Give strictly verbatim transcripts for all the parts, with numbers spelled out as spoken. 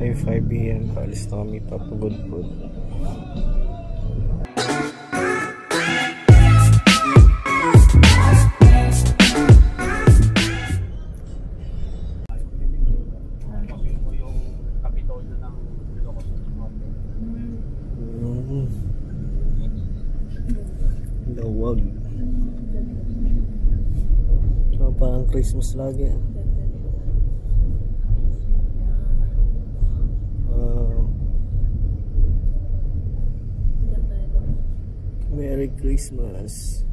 Ay five p m Kaalis na kami papagod-pod. Lawag. So, parang Christmas lagi. Uh, Merry Christmas.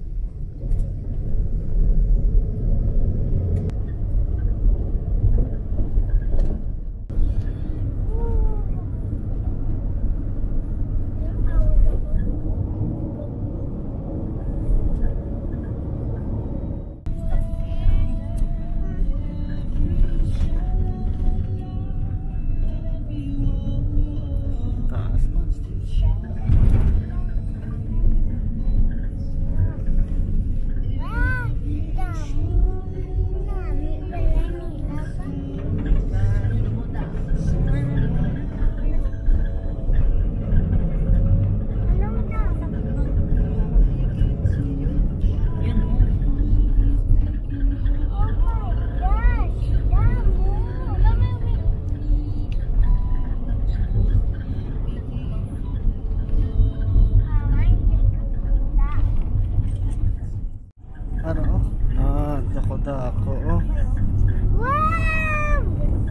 Ano? Ah, dako-dako oh. Wow!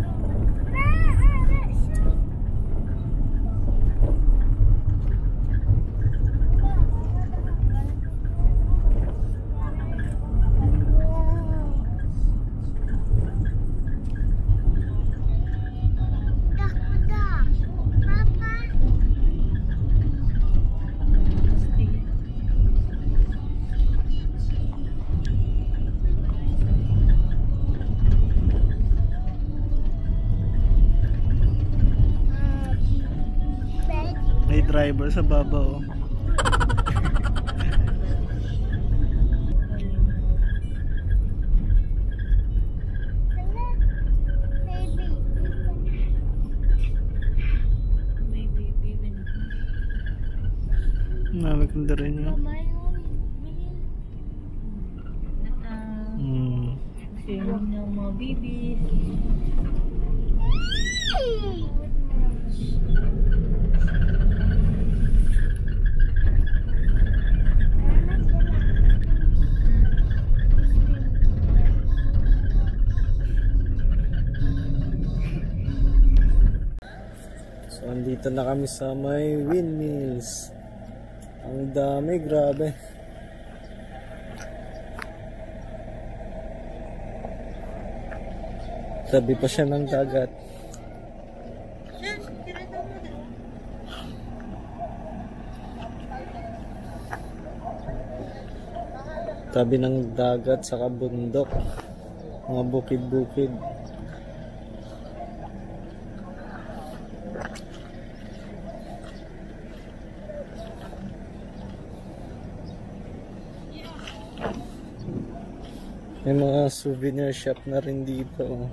May driver sa baba oh. Namaganda rin yun. Hmm. Sino ng mga bibis. So, andito na kami sa may windmills. Ang dami, grabe. Tabi pa siya ng dagat. Tabi ng dagat sa kabundok. Mga bukid-bukid. May mga souvenir shop na rin dito.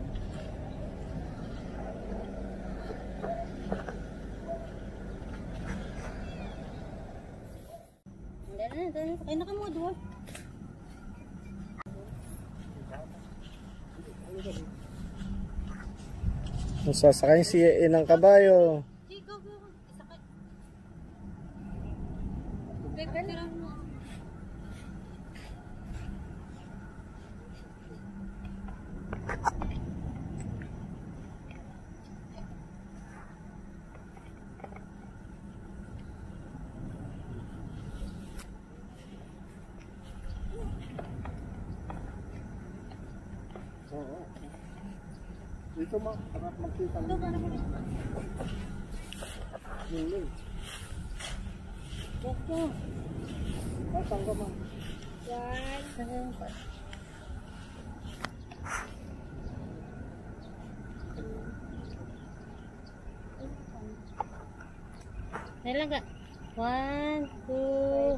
Ay, nakamood. Sasakay si ilang kabayo. Go, go. Sakay. Pwede lang mo. Oo. Dito mo, harap magkita mo. Niling. Dito. Pasang ka mo. Yan. Pasang ka. Nailan ka? One, two.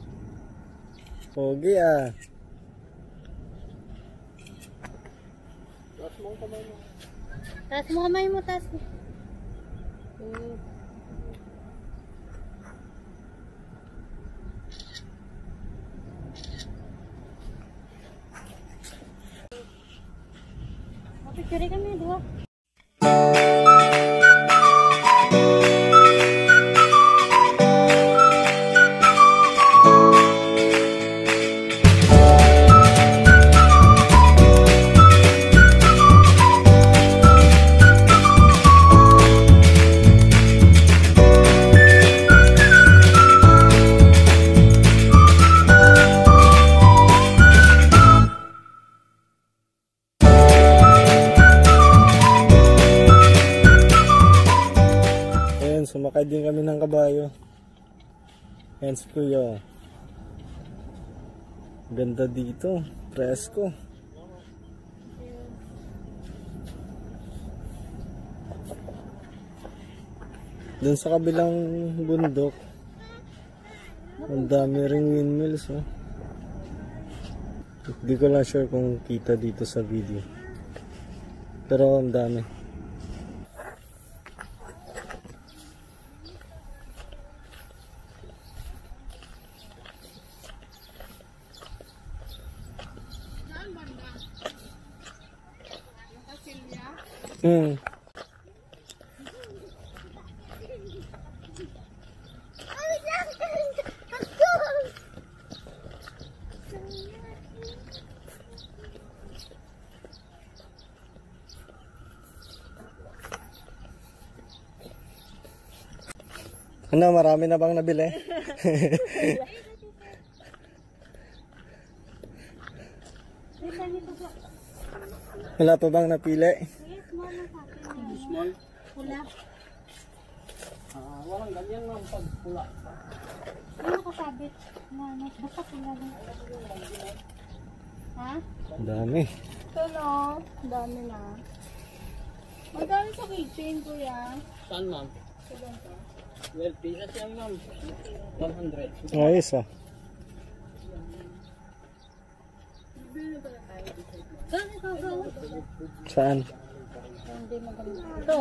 Pogi ah. Taas mo kamay mo, taas mo. Hmm. Mapicture kami, dua. Sumakay din kami ng kabayo. Ayan si Kuya. Ganda dito. Presko. Dun sa kabilang bundok, ang dami ring windmills. Oh. Hindi ko lang sure kung kita dito sa video. Pero ang dami. Hmm. Ano, marami na bang nabili? Wala pa bang napili? Small. Pula. Ah, walang ganyan lang pag pula. Ano nakasabit? Ano, basta pula lang. Ha? Ang dami. Ito no, dami na. Magkano sa kitchen, kuya? Saan, ma'am? twelve pieces yan, ma'am. one hundred. Ayos ah. Saan ikaw ba? Saan? Hindi maganda. Ito.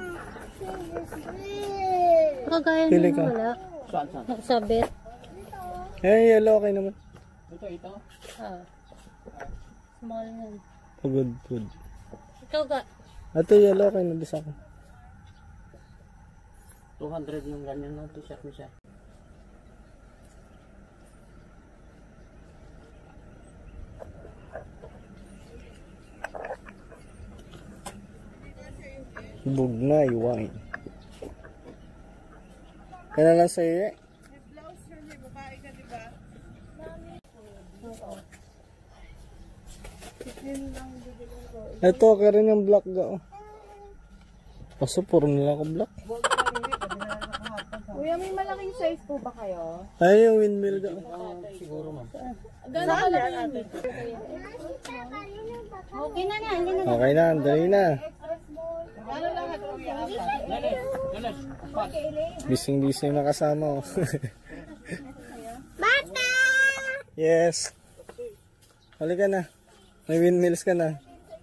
Kagaya Pili nyo ka. wala. Saan, saan? Nakasabit. Eh, yellow okay naman. Ito, ito. Ah. Small na. Oh, good, good. Ikaw ga. Ito yellow okay na sa akin. two hundred yung ganyan na t-shirt mo siya. Bugnay wine. Kaya lang sa iyo eh. Ito ka rin yung black ga. Kaso puro nila ako black. Kuya, may malaking size po ba kayo? Ay, yung windmill ga. Siguro, ma'am. Gano'n kalaki yun? Okay na na. Hindi na. Okay na, dali na. Ano lahat, kuya? Bising-bising na kasama oh. Bata! Yes. Halika na. May windmills ka na.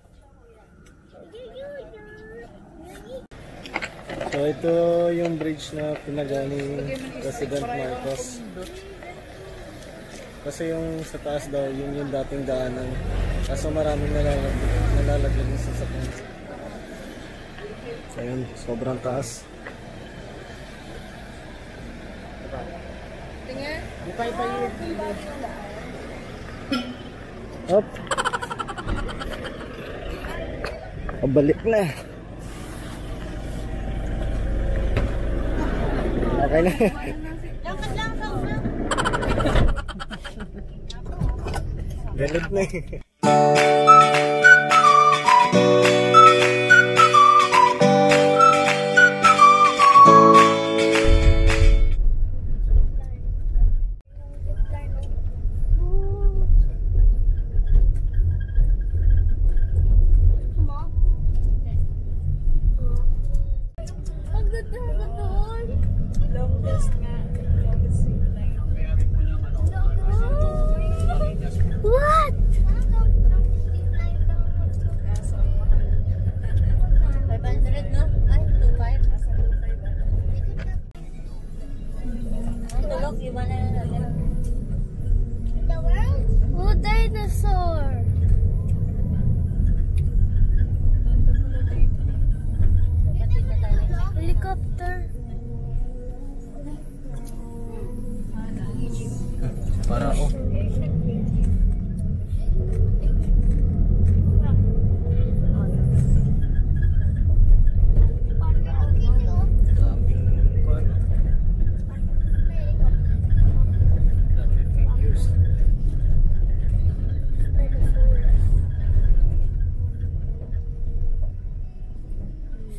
So ito yung bridge na pinagani President Marcos. Kasi yung sa taas daw, yun yung dating daanan. Kaso maraming nalalaglag, nalalaglag ng sasakyan. Ayun, sobrang taas. Tingin? Hop. Pabalik na. Okay na. Lakad lang sa una. Galit na eh. Longest nga. Longest zip line. What?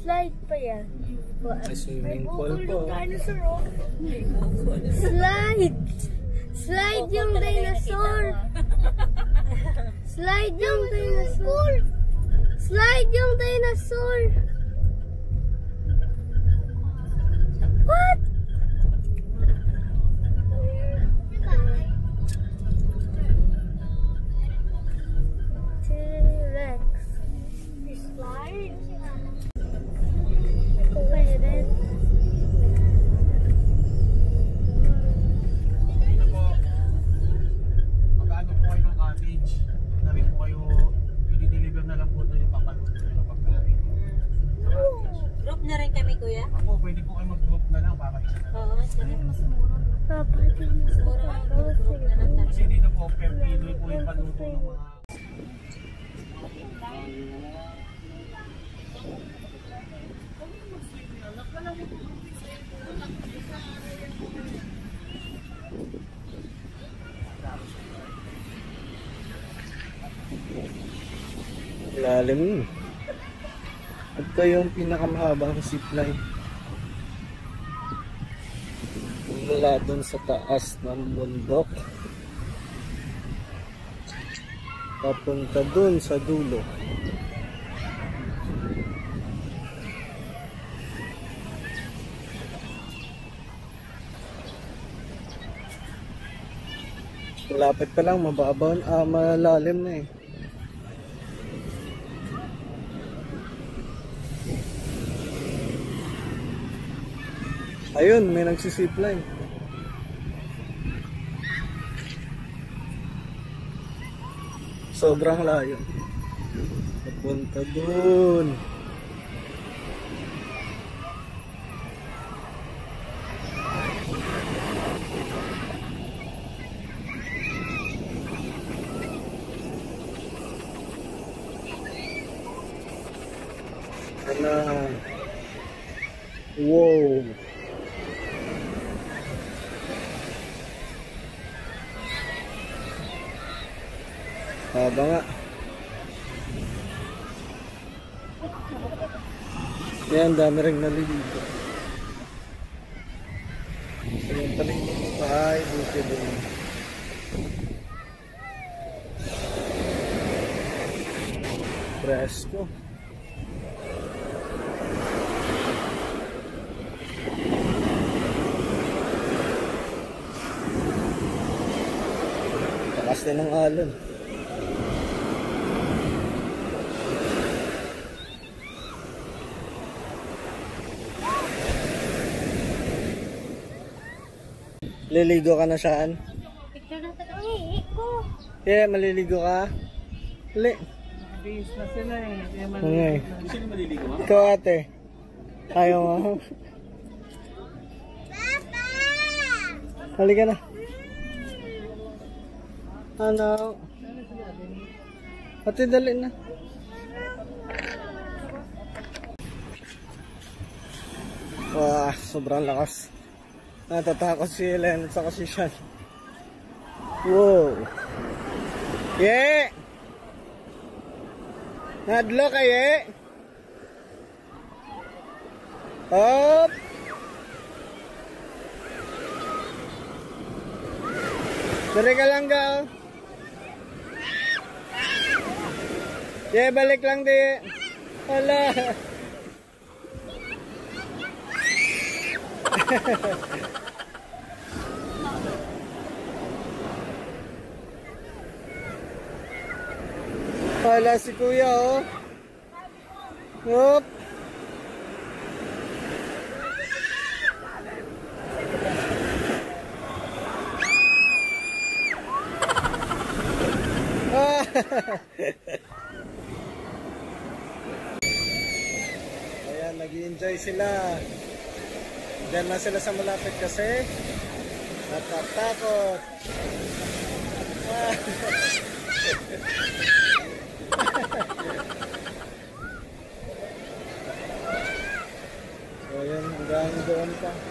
Slide pa yan. May swimming pool po. Dinosaur, oh. Slide! Slide yung dinosaur! Slide yung dinosaur! Slide yung dinosaur! What? T-Rex. Slide? Okay then. Magkano po kayo ng cottage? Nabi po kayo, i-deliver na lang po doon yung papaluto ng pagkain. Group na rin kami, kuya. Ako, pwede po kayo mag-group na lang para isa na lang. Oo, sige. Mas mura. Papa, Mas mura ang group na lang tayo. Kasi dito po, per kilo po yung paluto ng mga... Lalim. At ito yung pinakamahabang zipline. Mula dun sa taas ng bundok papunta dun sa dulo. Lapit pa lang, mababaw, ah, malalim na eh. Ayun, may nagsisipline. Sobrang layo. Papunta dun. Ano? Wow. Haba nga. Yan, dami rin naliligo. So yung taling ay buti din. Presko. Takas din ng alon. Liligo ka na saan? Picture na ito. Ay, ko. Yeah, maliligo ka? Li. Base na sila eh. Kaya Okay. Sino maliligo mo? Ikaw ate. Ayaw mo. Halika na. Ano? Ate, dali na. Wah, sobrang lakas. Natatakot si Helen at saka si Sean. Wow. Yeah! Nadlo ka, yeah! Hop! Dari ka lang ka, oh. Yeah, balik lang di. Hala. Hala si kuya, oh. Hop. Ayan, nag-i-enjoy sila. Diyan na sila sa malapit kasi natatakot. So ayan, hanggang doon pa.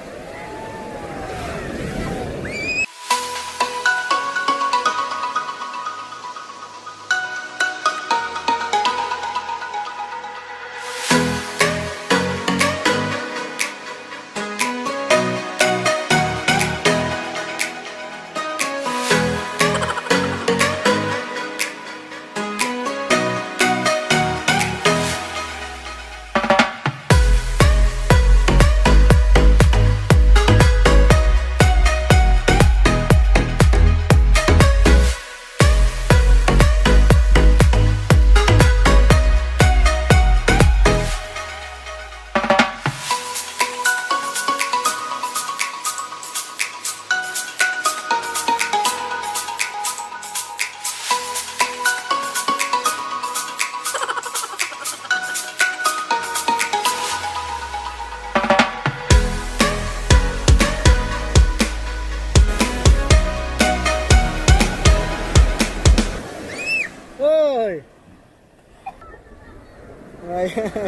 Ayan.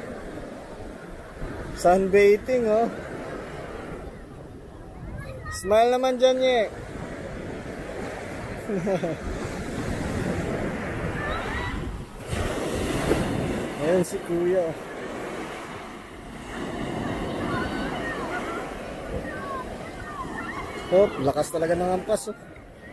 Sunbathing, oh. Smile naman dyan, Ye. Ayan si Kuya. Oh, lakas talaga ng ampas, oh.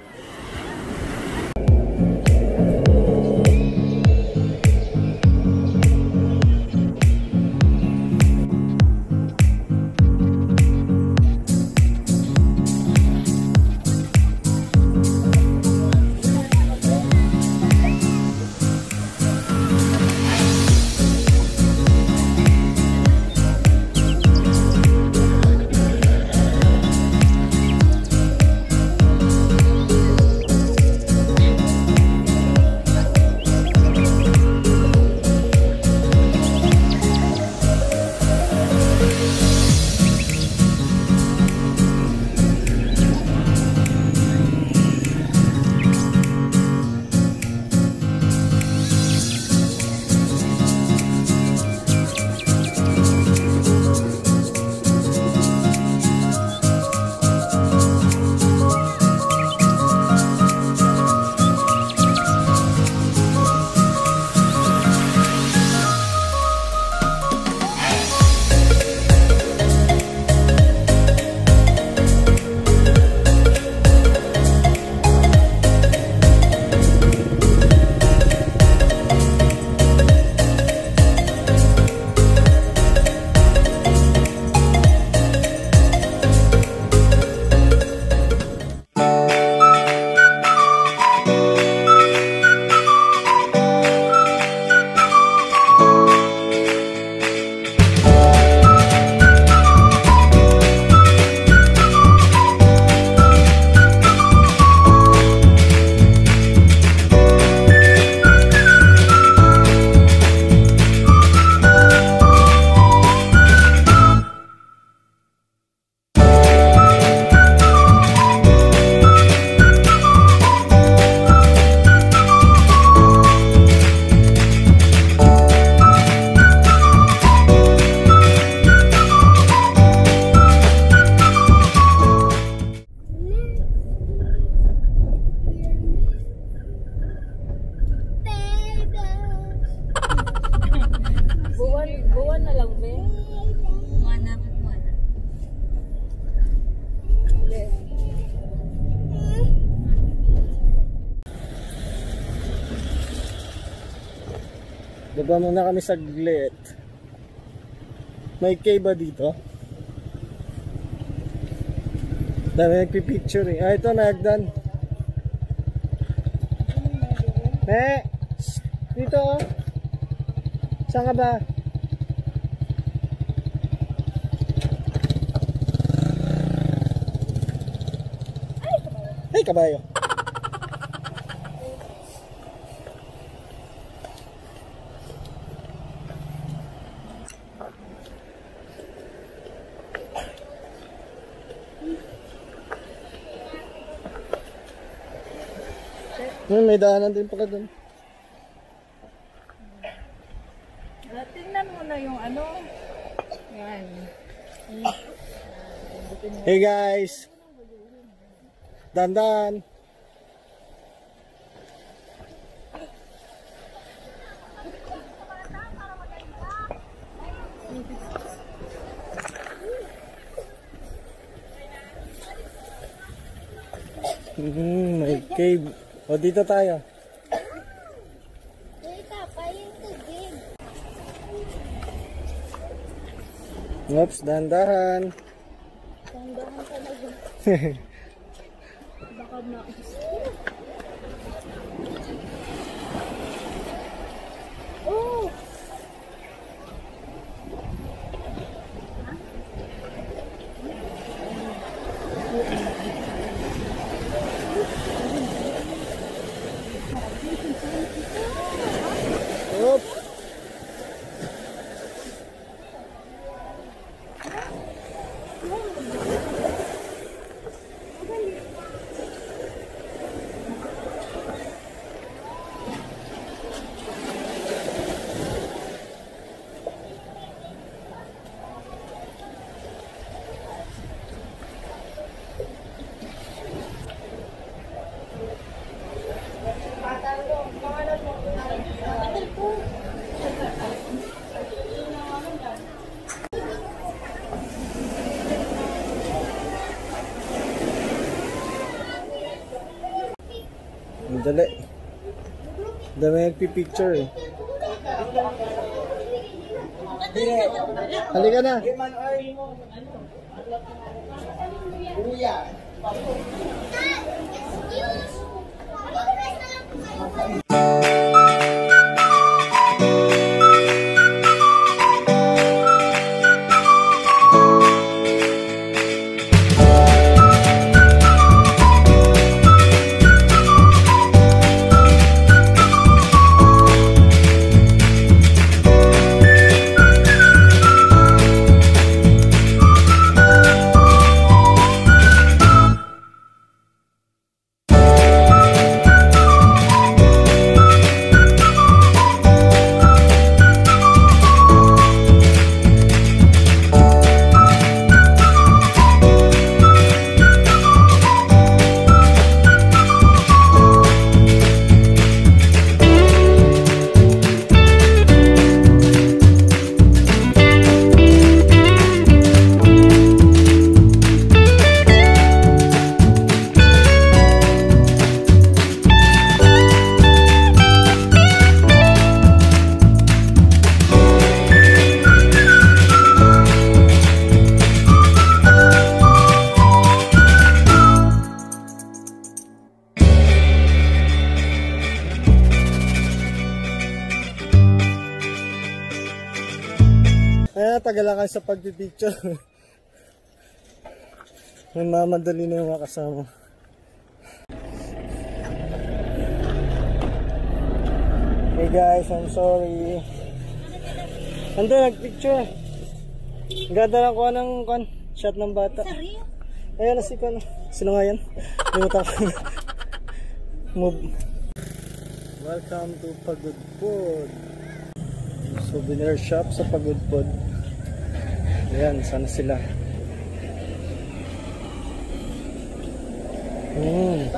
Baba muna kami saglit. May cave ba dito? Dami nagpipicture eh. Ah, ito nagdan. Eh, dito oh. Saan ka ba? Ay, kabayo. Hmm, may daanan din pala doon. Tingnan mo na yung ano. Yan. Hey guys. Dandan. Hmm, may cave. O, dito tayo. Dito, pa yung tubig. Oops, dahan-dahan. Tanggahan talaga. Baka na. Oh! Oops. Dali. Dami nagpipicture eh. Halika na. Kaya tagal lang kayo sa pagpipicture. May mamadali na yung mga kasama. Hey guys, I'm sorry. Ando, nagpicture. Ganda na ko ng kon, shot ng bata. Ayan na si kon. Sino nga yan? Limutan ko. Move. Welcome to Pagudpod. Souvenir shop sa Pagudpod. Ayan, sana sila. Hmm.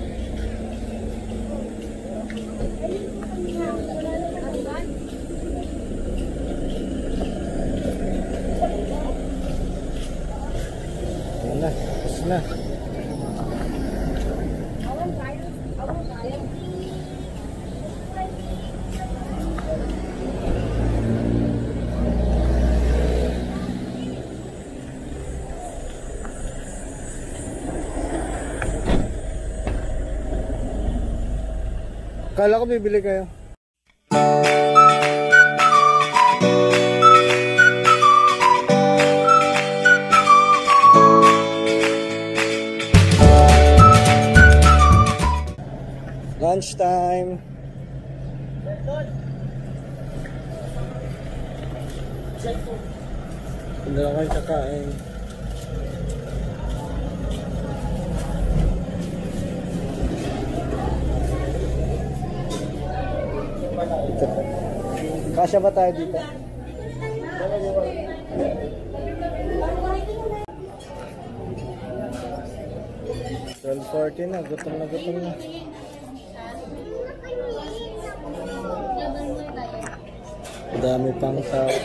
Ayan na, tapos na. Kala ko bibili kayo. Lunch time. Hindi na kayo kakain. Kasya ba tayo dito? twelve forty na, gutom na gutom na. Dami pang tao.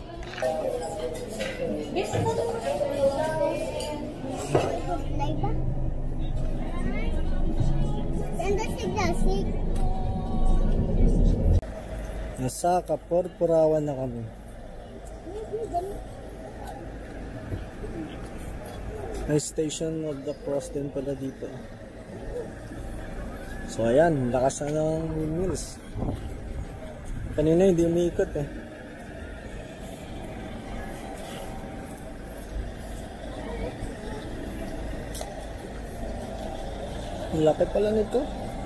Nasa Kapurpurawan na kami. May station of the cross din pala dito. So ayan, lakas na ng windmills. Kanina hindi umiikot eh. Ang laki pala nito.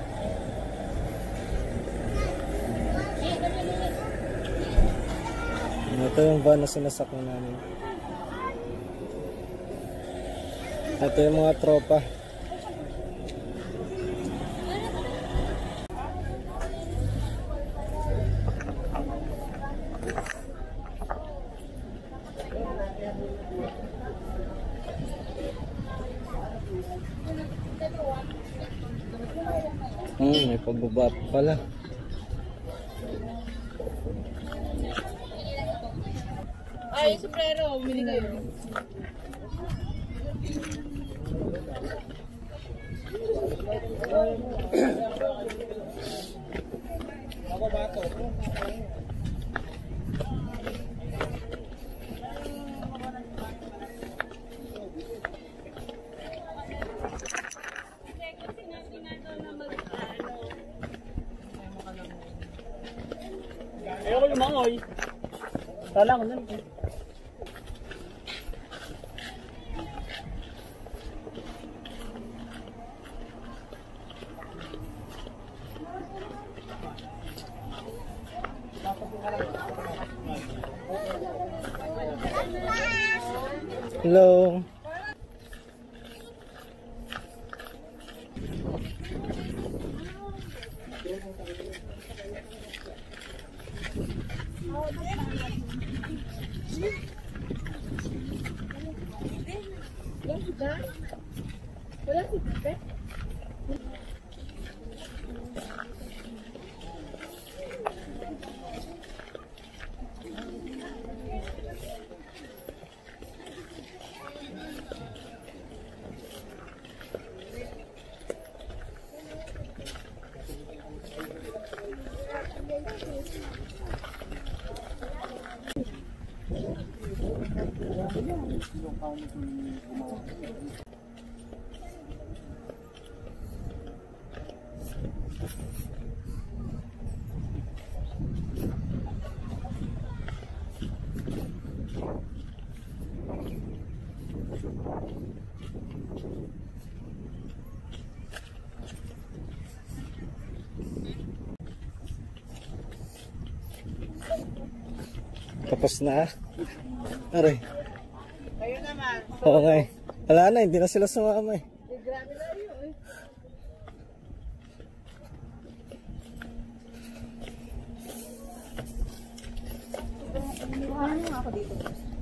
Ito yung van na sinasakyan namin. Ito yung mga tropa. Hmm, may pagbaba pa pala. Ay, sombrero, bumili kayo. Ayoko lumangoy. Sana ako nun. Hello. Wala si Pepe? Tapos na. Aray. Kayo naman. Oo nga eh. Wala na, hindi na sila sumama eh. Grabe na yun eh. Ano nga ako dito?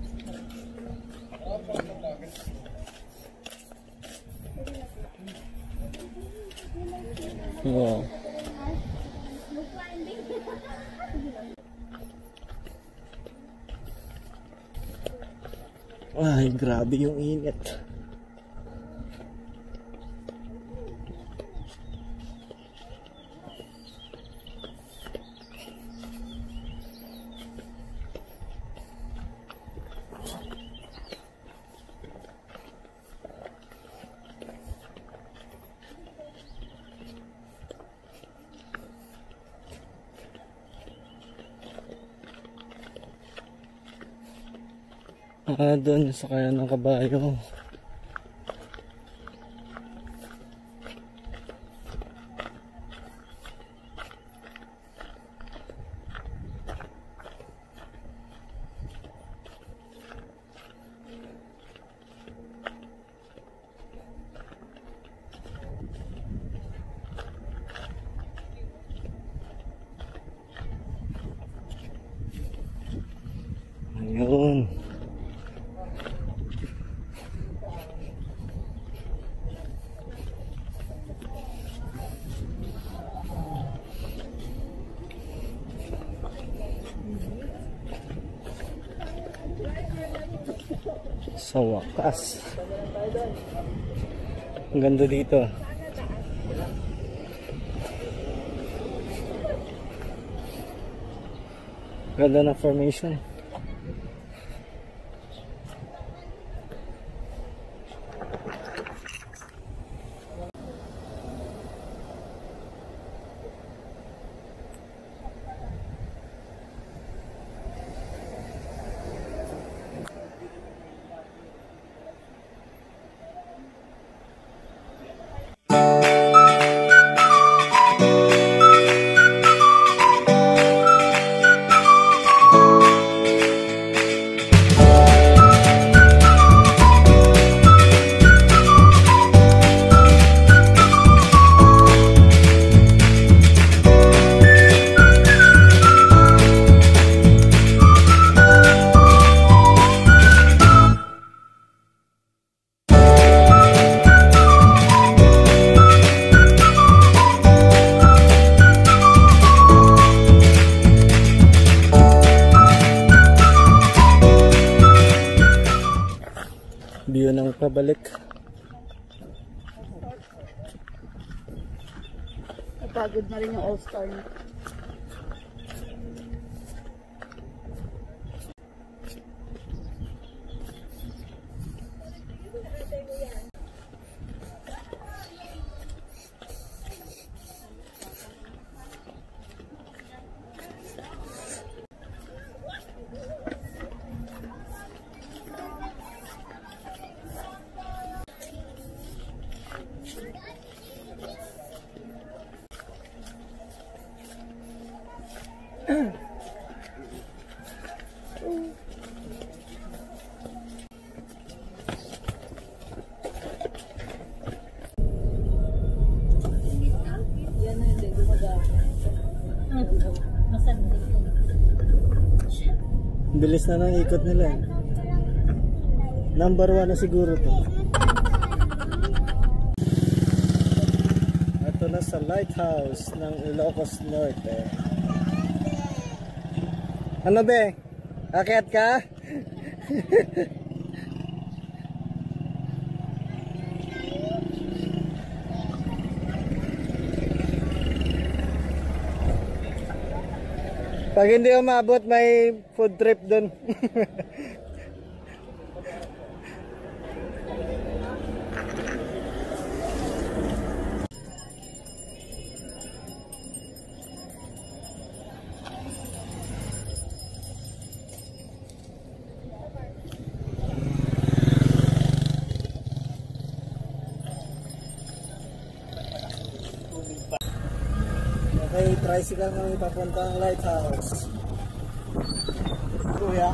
Oo. Ay, grabe yung init. Ah, doon sa kaya ng kabayo. Ayun. Sa wakas. Ang ganda dito. Ganda na formation. View ng pabalik. Pagod na rin yung all-star niya. Bilis na ng ikot nila. Number one na siguro to. Ito na sa lighthouse ng Ilocos Norte. Ano be? Akyat ka? Pag hindi umabot, may food trip dun. Okay, tricycle kami papunta ang lighthouse. Kuya.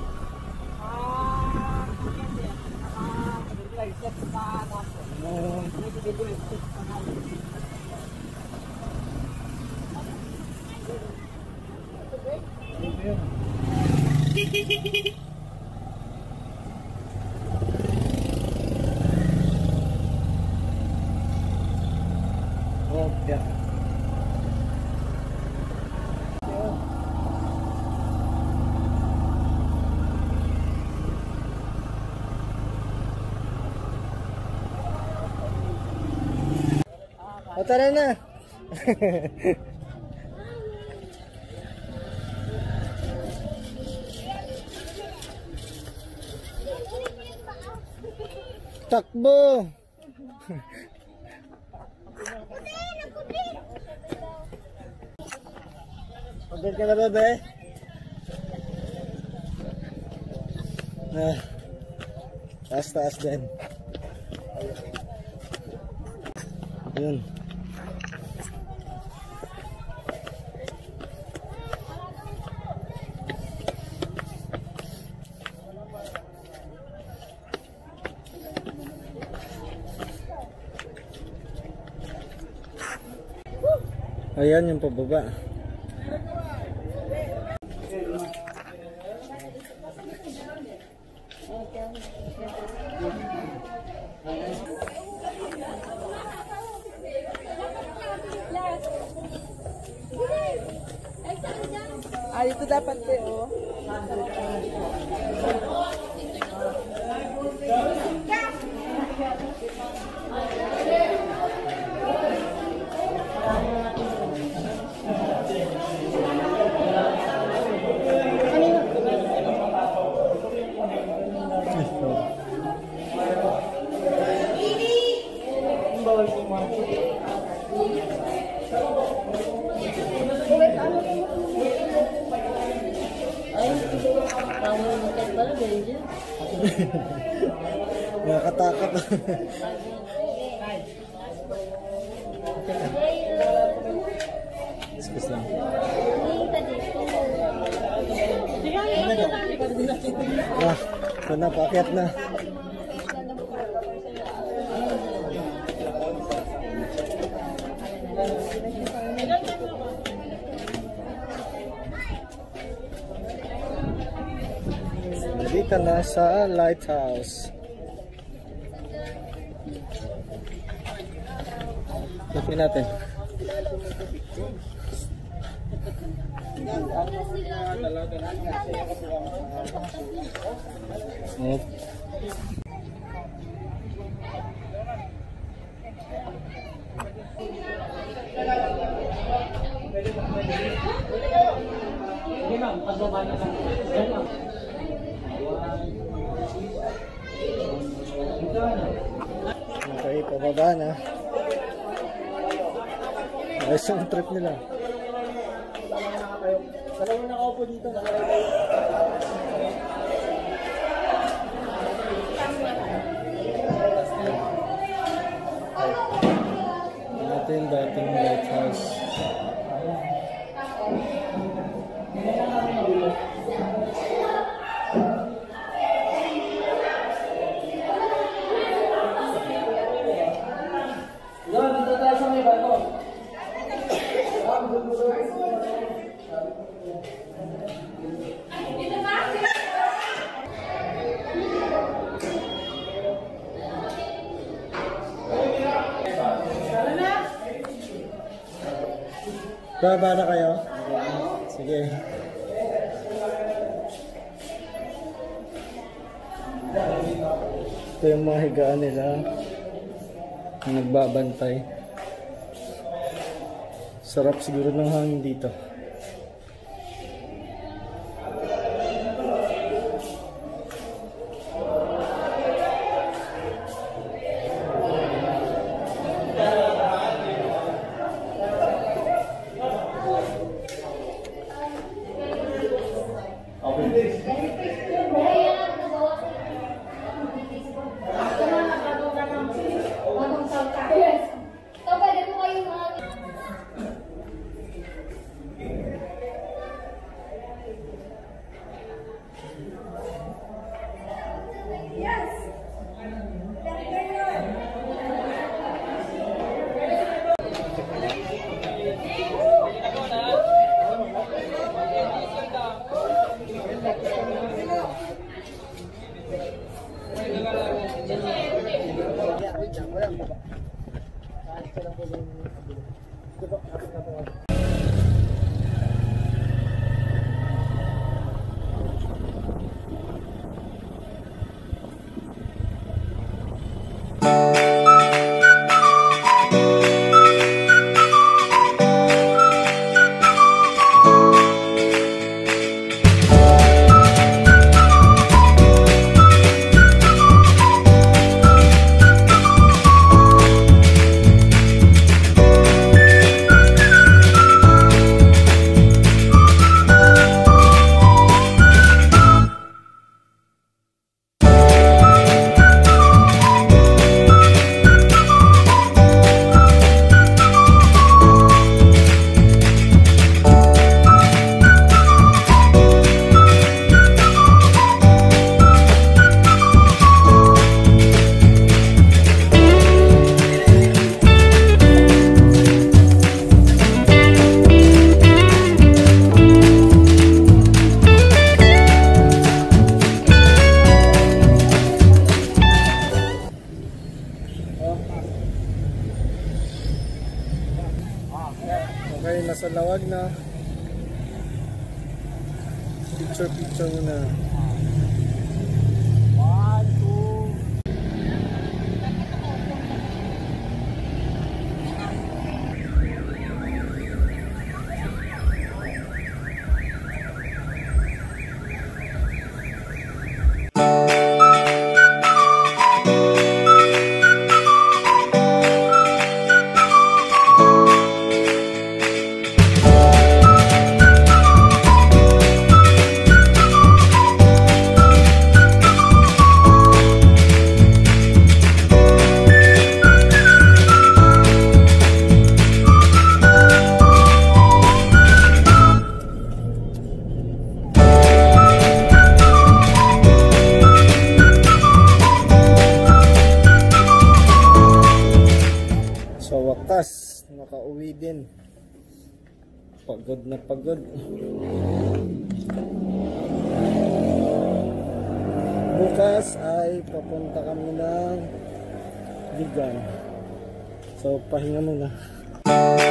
Oh, yeah. O, tara na. Takbo. Pagod ka na ba, be? Ah, taas-taas din. Yun. Ayan yung pababa. Ah, dito dapat eh, oh. Nakakatakot. Excuse lang. Ah, ito na, paakyat na. Dito na sa lighthouse. Tingnan natin. Oh. Okay, pababa na. Ayos yung trip nila. Dalawa na ako po dito. Ito yung dating lighthouse. Baba na kayo? Sige. Ito yung mga higaan nila. Nagbabantay. Sarap siguro ng hangin dito. Okay, nasa lawag na. Picture picture muna. Sa wakas, nakauwi din. Pagod na pagod. Bukas ay papunta kami ng Vigan. So, pahinga muna.